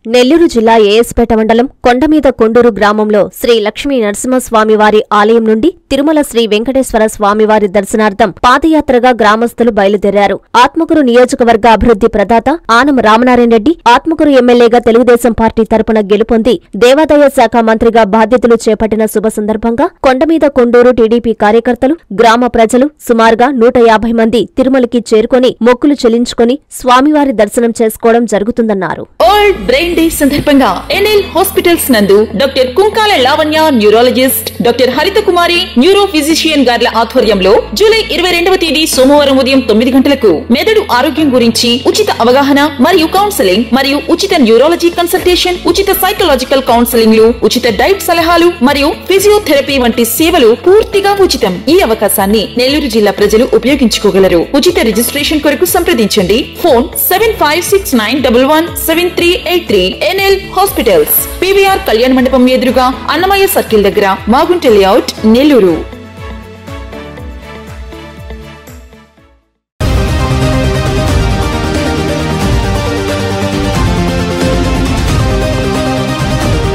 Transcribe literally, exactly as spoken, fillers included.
నెల్లూరు జిల్లా ఏఎస్పేట మండలం కొండమీద కొండూరు గ్రామంలో శ్రీ లక్ష్మీ నరసింహస్వామివారి ఆలయం నుండి తిరుమల శ్రీ వెంకటేశ్వర స్వామివారి దర్శనార్థం పాదయాత్రగా గ్రామస్తులు బయలుదేరారు. ఆత్మకూరు నియోజకవర్గ అభివృద్ధి ప్రదాత ఆనం రామనారాయణ రెడ్డి ఆత్మకూరు ఎమ్మెల్యేగా తెలుగుదేశం పార్టీ తరపున గెలుపొంది దేవాదాయ శాఖ మంత్రిగా బాధ్యతలు చేపట్టిన శుభ సందర్భంగా కొండమీద కొండూరు టీడీపీ కార్యకర్తలు, గ్రామ ప్రజలు సుమారుగా నూట యాభై మంది తిరుమలకి చేరుకుని మొక్కులు చెల్లించుకుని స్వామివారి దర్శనం చేసుకోవడం జరుగుతుందన్నారు. డే సందర్భంగా ఎన్ఎల్ హాస్పిటల్స్ నందు doctor Kunkala Lavanya neurologist, doctor Haritha Kumari neuro physician గార్ల ఆధ్వర్యంలో జూలై ఇరవై రెండవ తేదీ సోమవారం ఉదయం తొమ్మిది గంటలకు మెదడు ఆరోగ్యం గురించి ఉచిత అవగాహన మరియు కౌన్సెలింగ్ మరియు ఉచిత న్యూరాలజీ కన్సల్టేషన్, ఉచిత సైకలాజికల్ కౌన్సెలింగ్ లు, ఉచిత డైట్ సలహాలు మరియు ఫిజియోథెరపీ వంటి సేవలు పూర్తిగా ఉచితం. ఈ అవకాశాన్ని నెల్లూరు జిల్లా ప్రజలు ఉపయోగించుకోగలరు. ఉచిత రిజిస్ట్రేషన్ కొరకు సంప్రదించండి. Phone seven five six nine double one seven three eight three. NL hospitals, PVR కళ్యాణ మండపం ఎదురుగా అన్నమయ్య సర్కిల్ దగ్గర, మాగుంట లేఅవుట్, నెల్లూరు.